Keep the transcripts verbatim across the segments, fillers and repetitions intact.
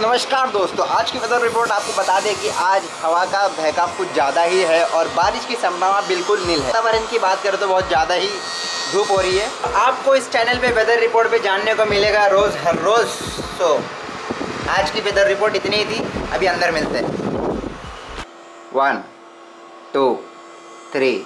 नमस्कार दोस्तों, आज की वेदर रिपोर्ट आपको बता दें कि आज हवा का बहकाव कुछ ज़्यादा ही है और बारिश की संभावना बिल्कुल नील है। वातावरण की बात करें तो बहुत ज़्यादा ही धूप हो रही है। आपको इस चैनल पे वेदर रिपोर्ट पे जानने को मिलेगा रोज़ हर रोज़। तो आज की वेदर रिपोर्ट इतनी ही थी, अभी अंदर मिलते हैं। One two three.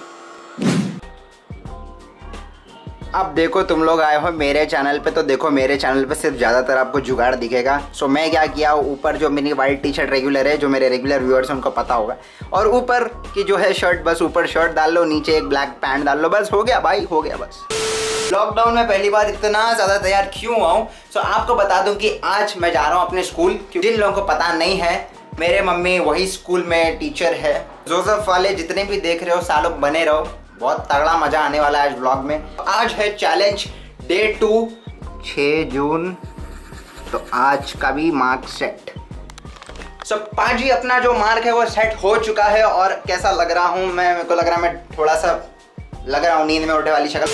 अब देखो तुम लोग आए हो मेरे चैनल पे, तो देखो मेरे चैनल पे सिर्फ ज़्यादातर आपको जुगाड़ दिखेगा। सो मैं क्या किया, ऊपर जो मेरी वाइट टी शर्ट रेगुलर है, जो मेरे रेगुलर व्यूअर्स हैं उनको पता होगा, और ऊपर की जो है शर्ट, बस ऊपर शर्ट डाल लो, नीचे एक ब्लैक पैंट डाल लो, बस हो गया भाई, हो गया बस। लॉकडाउन में पहली बार इतना ज़्यादा तैयार क्यों हुआ हूँ, सो आपको बता दूँ कि आज मैं जा रहा हूँ अपने स्कूल। जिन लोगों को पता नहीं है, मेरे मम्मी वही स्कूल में टीचर है। जोसेफ वाले जितने भी देख रहे हो सालों बने रहो, बहुत तगड़ा मजा आने वाला है आज व्लॉग में। आज है चैलेंज डे टू, छह जून, तो आज का भी मार्क सेट। सो पाजी अपना जो मार्क है वो सेट हो चुका है। और कैसा लग रहा हूँ मैं, मेरे को लग रहा है मैं थोड़ा सा लग रहा हूँ नींद में उठे वाली शक्ल।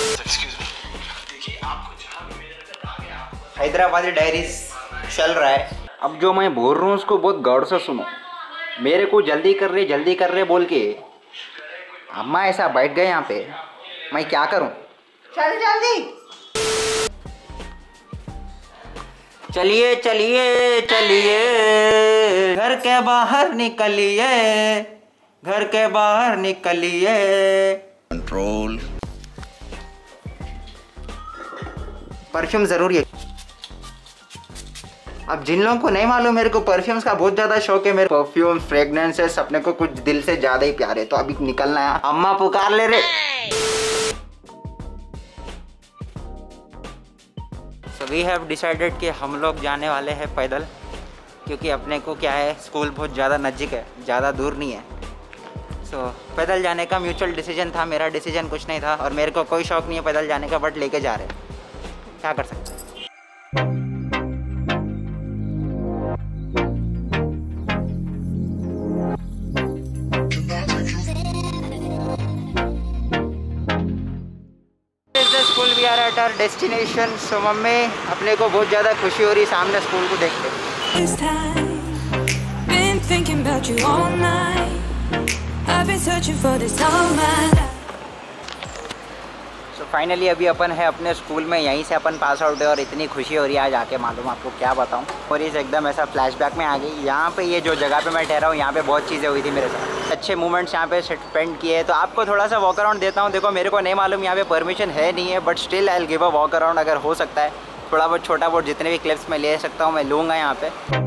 हैदराबादी डायरीज चल रहा है। अब जो मैं बोल रहा हूँ उसको बहुत गौर से सुनो। मेरे को जल्दी कर रहे जल्दी कर रहे बोल के अम्मा ऐसा बैठ गए यहाँ पे, मैं क्या करूं? चल जल्दी। चलिए चलिए चलिए, घर के बाहर निकलिए, घर के बाहर निकलिए। कंट्रोल। परफ्यूम जरूरी है। अब जिन लोगों को नहीं मालूम, मेरे को परफ्यूम्स का बहुत ज़्यादा शौक है। मेरे परफ्यूम फ्रेगनेंसेस अपने को कुछ दिल से ज़्यादा ही प्यारे। तो अभी निकलना है, अम्मा पुकार ले रे। सो वी हैव डिसाइडेड कि हम लोग जाने वाले हैं पैदल, क्योंकि अपने को क्या है, स्कूल बहुत ज़्यादा नज़दीक है, ज़्यादा दूर नहीं है। सो so, पैदल जाने का म्यूचुअल डिसीजन था, मेरा डिसीजन कुछ नहीं था। और मेरे को कोई शौक नहीं है पैदल जाने का, बट लेके जा रहे हैं, क्या कर सकते हैं। We are at our destination. So मम्मी, अपने को बहुत ज़्यादा खुशी हो रही सामने स्कूल को देख के। So फाइनली अभी अपन है अपने स्कूल में, यहीं से अपन पास आउट है और इतनी खुशी हो रही है आज आके, मालूम आपको क्या बताऊँ। और इस एकदम ऐसा फ्लैशबैक में आ गई। यहाँ पे ये जो जगह पे मैं ठहरा हूँ, यहाँ पे बहुत चीज़ें हुई थी मेरे साथ, अच्छे मोमेंट्स यहाँ पे स्पेंड किए। तो आपको थोड़ा सा वॉक अराउंड देता हूँ। देखो मेरे को नहीं मालूम, यहाँ पे परमिशन है नहीं है, but still I will give a walk around. अगर हो सकता है थोड़ा बहुत छोटा बहुत जितने भी क्लिप्स मैं ले सकता हूँ मैं लूँगा यहाँ पे।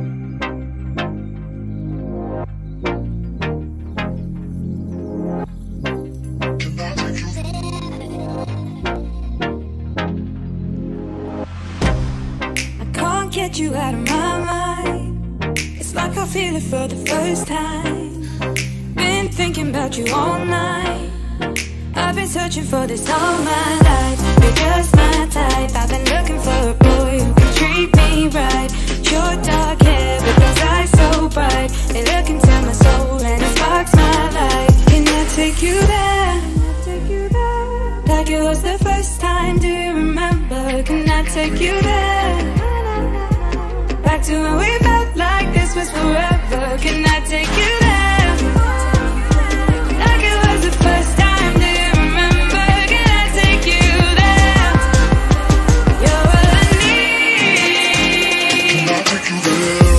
Get you out of my mind. It's like I feel it for the first time. Been thinking about you all night. I've been searching for this all my life. You're just my type. I've been looking for a boy who can treat me right. Your dark hair with those eyes so bright. They look into my soul and it sparks my life. Can I take you there? Take you there? Like it was the first time. Do you remember? Can I take you there? Back to when we felt like this was forever. Can I take you there? Like it was the first time. Do you remember? Can I take you there? You're all I need. Can I take you there?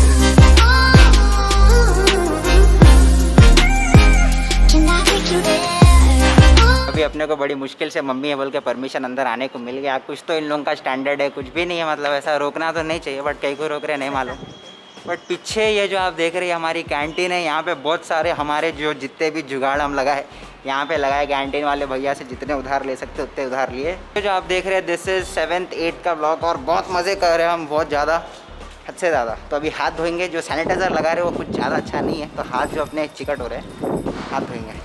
Can I take you there? अभी अपने को बड़ी मुश्किल से mummy है बोल के permission अंदर आने को मिल गया। कुछ तो इन लोगों का स्टैंडर्ड है, कुछ भी नहीं है, मतलब ऐसा रोकना तो नहीं चाहिए, बट कहीं को रोक रहे नहीं मालूम। बट पीछे ये जो आप देख रहे हैं हमारी कैंटीन है। यहाँ पे बहुत सारे हमारे जो जितने भी जुगाड़ हम लगाए यहाँ पे लगाए, कैंटीन वाले भैया से जितने उधार ले सकते उतने उधार लिए। तो जो आप देख रहे हैं दिस इज सेवन्थ एट्थ का ब्लॉग, और बहुत मज़े कर रहे हैं हम, बहुत ज़्यादा, हद से ज़्यादा। तो अभी हाथ धोएंगे, जो सैनिटाइज़र लगा रहे हैं वो कुछ ज़्यादा अच्छा नहीं है, तो हाथ जो अपने चिकट हो रहे हैं हाथ धोएंगे।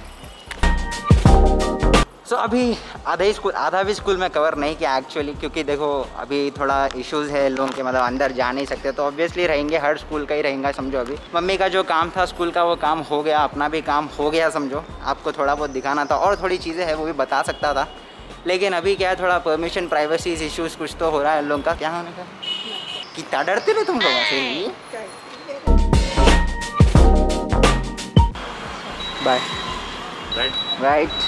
सो so, अभी आधा ही स्कूल आधा भी स्कूल में कवर नहीं किया एक्चुअली, क्योंकि देखो अभी थोड़ा इश्यूज़ है लोगों के, मतलब अंदर जा नहीं सकते, तो ऑब्वियसली रहेंगे, हर स्कूल का ही रहेगा समझो। अभी मम्मी का जो काम था स्कूल का वो काम हो गया, अपना भी काम हो गया समझो। आपको थोड़ा बहुत दिखाना था और थोड़ी चीज़ें हैं वो भी बता सकता था, लेकिन अभी क्या है थोड़ा परमिशन प्राइवेसी इश्यूज़ कुछ तो हो रहा है लोगों का। क्या होने का? कितना डरते थे तुम लोगों से? Bye right right.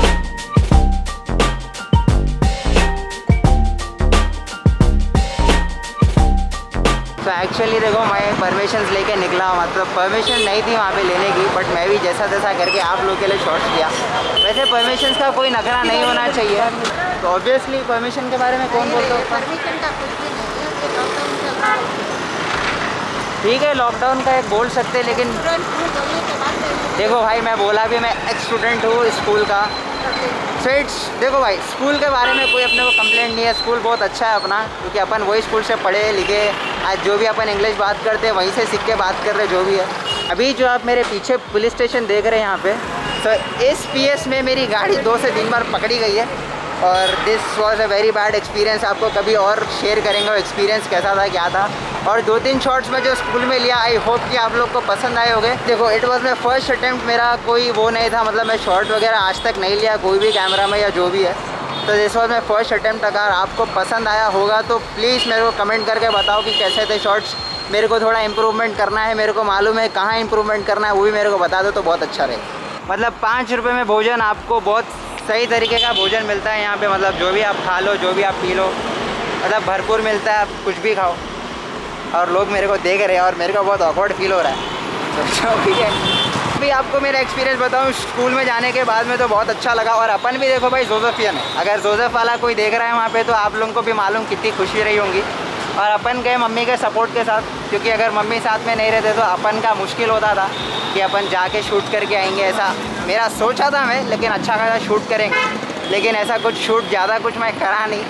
तो एक्चुअली देखो मैं परमिशन लेके निकला, मतलब परमिशन नहीं थी वहाँ पे लेने की, बट मैं भी जैसा तैसा करके आप लोग के लिए शॉर्ट्स किया। वैसे परमिशन का कोई नखरा नहीं होना चाहिए, तो ऑब्वियसली परमिशन के बारे में कौन बोलता है? परमिशन का कुछ भी नहीं है, लॉकडाउन चल रहा है। ठीक है लॉकडाउन का एक बोल सकते हैं, लेकिन देखो भाई मैं बोला भी मैं एक्स स्टूडेंट हूँ स्कूल का, सो इट्स देखो भाई स्कूल के बारे में कोई अपने को कंप्लेंट नहीं है। स्कूल बहुत अच्छा है अपना, क्योंकि अपन वही स्कूल से पढ़े लिखे, आज जो भी अपन इंग्लिश बात करते हैं वहीं से सीख के बात कर रहे जो भी है। अभी जो आप मेरे पीछे पुलिस स्टेशन देख रहे हैं यहाँ पे, तो इस पी एस में मेरी गाड़ी दो से तीन बार पकड़ी गई है, और this was a very bad experience. आपको कभी और शेयर करेंगे वो एक्सपीरियंस कैसा था क्या था। और दो तीन शॉट्स में जो स्कूल में लिया, आई होप कि आप लोग को पसंद आए होंगे। देखो it was my first attempt, मेरा कोई वो नहीं था, मतलब मैं शॉर्ट वगैरह आज तक नहीं लिया कोई भी कैमरा में या जो भी है। तो this was my first attempt. अगर आपको पसंद आया होगा तो प्लीज़ मेरे को कमेंट करके बताओ कि कैसे थे शॉर्ट्स। मेरे को थोड़ा इम्प्रूवमेंट करना है, मेरे को मालूम है कहाँ इम्प्रूवमेंट करना है, वो भी मेरे को बता दो तो बहुत अच्छा रहेगा। मतलब पाँच रुपये में भोजन, आपको बहुत सही तरीके का भोजन मिलता है यहाँ पे। मतलब जो भी आप खा लो, जो भी आप पी लो, मतलब भरपूर मिलता है, आप कुछ भी खाओ। और लोग मेरे को देख रहे हैं और मेरे को बहुत ऑकवर्ड फील हो रहा है, तो ठीक है। अभी आपको मेरा एक्सपीरियंस बताऊँ, स्कूल में जाने के बाद में तो बहुत अच्छा लगा। और अपन भी देखो भाई जोसेफियन है, अगर जोसेफ वाला कोई देख रहा है वहाँ पे तो आप लोगों को भी मालूम कितनी खुशी रही होंगी। और अपन गए मम्मी के सपोर्ट के साथ, क्योंकि अगर मम्मी साथ में नहीं रहते तो अपन का मुश्किल होता था कि अपन जाके शूट करके आएंगे। ऐसा मेरा सोचा था मैं, लेकिन अच्छा खासा शूट करेंगे, लेकिन ऐसा कुछ शूट ज़्यादा कुछ मैं करा नहीं।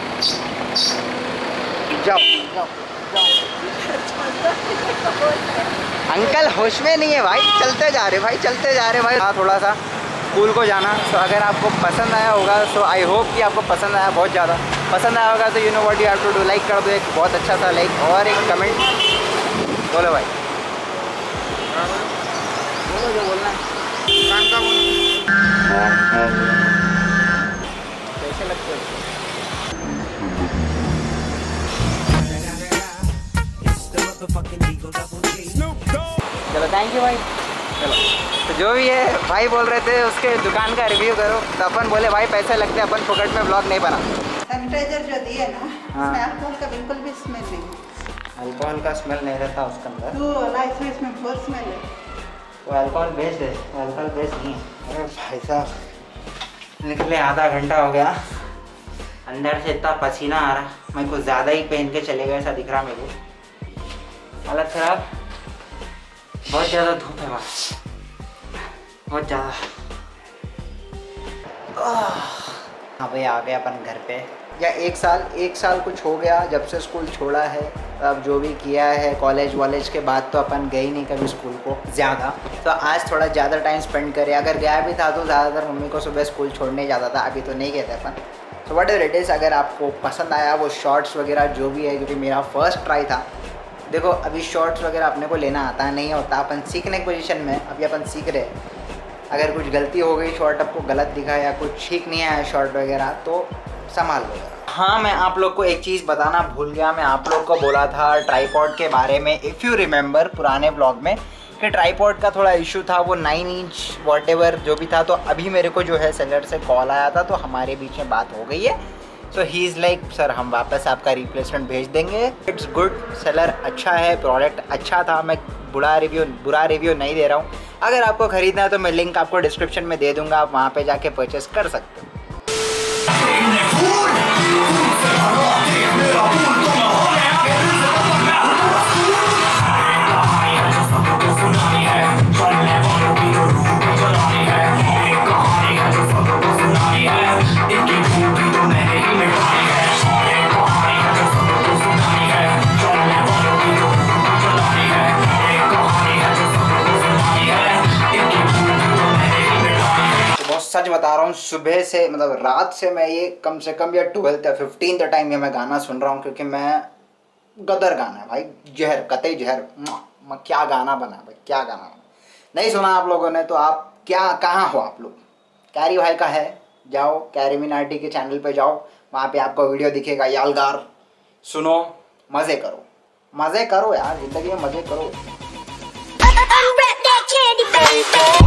जाओ जाओ जाओ अंकल होश में नहीं है भाई, चलते जा रहे भाई, चलते जा रहे भाई। हाँ थोड़ा सा स्कूल को जाना। तो अगर आपको पसंद आया होगा तो आई होप कि आपको पसंद आया, बहुत ज़्यादा पसंद आया होगा तो you know what you have to do, like कर दो एक बहुत अच्छा सा लाइक, और एक कमेंट बोलो भाई, बोलो जो बोलना है। कैसे लगते हो? चलो थैंक यू भाई। चलो तो जो भी है भाई बोल रहे थे उसके दुकान का रिव्यू करो, तो अपन बोले भाई पैसे लगते हैं, अपन फोकट में ब्लॉग नहीं बना। सैनिटाइजर जो दिए ना, हाँ। उसमें अल्कोहल का बिल्कुल भी स्मेल नहीं। अल्कोहल का स्मेल नहीं रहता उसके अंदर, तो लाइफ में इसमें बहुत स्मेल है। वो अल्कोहल बेस्ड है, अल्कोहल बेस्ड नहीं है। अरे भाई साहब निकले आधा घंटा हो गया, अंदर से इतना पसीना आ रहा, मैं कुछ ज़्यादा ही पहन के चले गए ऐसा दिख रहा मेरे को। हालत खराब, बहुत ज़्यादा धूप है वहाँ, बहुत ज़्यादा। हाँ भाई आ गए अपन घर पे। या एक साल एक साल कुछ हो गया जब से स्कूल छोड़ा है। अब जो भी किया है कॉलेज वॉलेज के बाद तो अपन गए ही नहीं कभी स्कूल को ज़्यादा, तो आज थोड़ा ज़्यादा टाइम स्पेंड करें। अगर गया भी था तो ज़्यादातर मम्मी को सुबह स्कूल छोड़ने जाता था, अभी तो नहीं गए थे अपन। So whatever it is, अगर आपको पसंद आया वो शॉर्ट्स वगैरह जो भी है, क्योंकि मेरा फर्स्ट ट्राई था। देखो अभी शॉर्ट्स वगैरह अपने को लेना आता है नहीं होता, अपन सीखने की पोजीशन में, अभी अपन सीख रहे हैं। अगर कुछ गलती हो गई, शॉर्ट आपको गलत दिखा या कुछ ठीक नहीं आया शॉर्ट वगैरह, तो संभाल लो। हाँ मैं आप लोग को एक चीज़ बताना भूल गया, मैं आप लोग को बोला था ट्राईपॉड के बारे में, इफ़ यू रिमेंबर पुराने ब्लॉग में, कि ट्राईपॉड का थोड़ा इशू था, वो नाइन इंच वॉटेवर जो भी था। तो अभी मेरे को जो है सेलर से कॉल आया था, तो हमारे बीच में बात हो गई है। So he is like sir हम वापस आपका रिप्लेसमेंट भेज देंगे। इट्स गुड, सेलर अच्छा है, प्रोडक्ट अच्छा था, मैं बुरा रिव्यू बुरा रिव्यू नहीं दे रहा हूँ। अगर आपको ख़रीदना है तो मैं लिंक आपको डिस्क्रिप्शन में दे दूँगा, आप वहाँ पे जाके परचेस कर सकते हो। सच बता रहा हूँ, सुबह से मतलब रात से मैं ये कम से कम या ट्वेल्थ या फिफ्टीन टाइम ये मैं गाना सुन रहा हूँ, क्योंकि मैं गदर गाना है भाई, जहर कतई जहर। मैं क्या गाना बना भाई, क्या गाना बना। नहीं सुना आप लोगों ने तो आप क्या कहाँ हो आप लोग। कैरी भाई का है, जाओ कैरी मिनाटी के चैनल पे जाओ, वहाँ पे आपको वीडियो दिखेगा, यालगार सुनो, मज़े करो, मज़े करो यार, ज़िंदगी में मज़े करो।